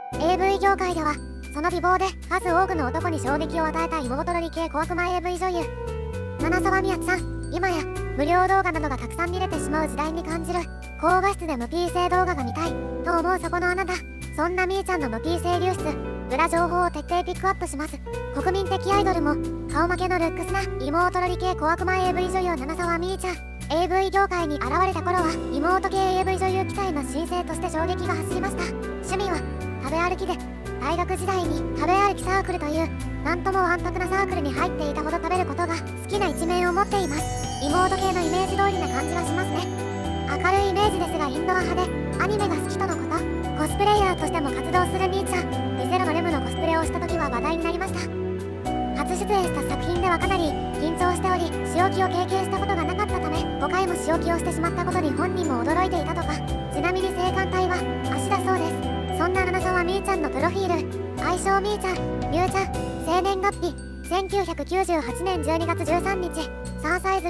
AV 業界ではその美貌で数多くの男に衝撃を与えた妹ロリ系小悪魔 AV 女優七沢みやちさん。今や無料動画などがたくさん見れてしまう時代に感じる高画質で無 P 性動画が見たいと思うそこのあなた、そんなみーちゃんの無 P 性流出裏情報を徹底ピックアップします。国民的アイドルも顔負けのルックスな妹ロリ系小悪魔 AV 女優七沢みーちゃん。 AV 業界に現れた頃は妹系 AV 女優期待の新星として衝撃が走りました。趣味は食べ歩きで、大学時代に食べ歩きサークルというなんとも安直なサークルに入っていたほど食べることが好きな一面を持っています。妹系のイメージ通りな感じがしますね。明るいイメージですがインドア派でアニメが好きとのこと。コスプレイヤーとしても活動するみーちゃん。リゼロのレムのコスプレをした時は話題になりました。初出演した作品ではかなり緊張しており、仕置きを経験したことがなかったため5回も仕置きをしてしまったことに本人も驚いていたとか。ちなみに性感帯は足だそうです。そんな七沢みーちゃんのプロフィール、愛称みーちゃん、みゅーちゃん、生年月日1998年12月13日、3サイズ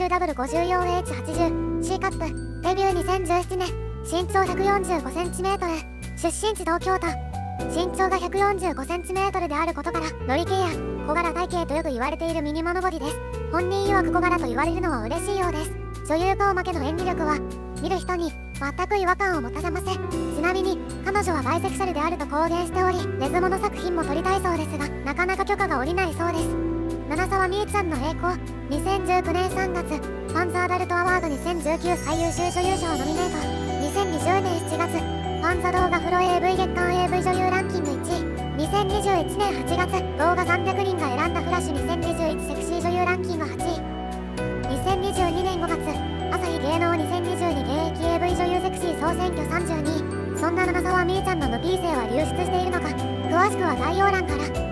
B80W54H80C カップ、デビュー2017年、身長 145cm、出身地東京都、身長が 145cm であることからノリ系や小柄体型とよく言われているミニモノボディです。本人曰く小柄と言われるのは嬉しいようです。女優顔負けの演技力は見る人に全く違和感を持たせません。ちなみに彼女はバイセクシャルであると公言しており、レズモの作品も撮りたいそうですがなかなか許可が下りないそうです。七沢みーちゃんの栄光、2019年3月ファンズアダルトアワード2019最優秀女優賞ノミネート、2020年7月ファンザ動画フロ AV 月間 AV 女優ランキング1位、2021年8月動画300人が選んだフラッシュ2021セクシー女優ランキング8位、2022年5月朝日芸能2022現役 AV 女優セクシー総選挙32位。そんな七沢みーちゃんの無 P 性は流出しているのか、詳しくは概要欄から。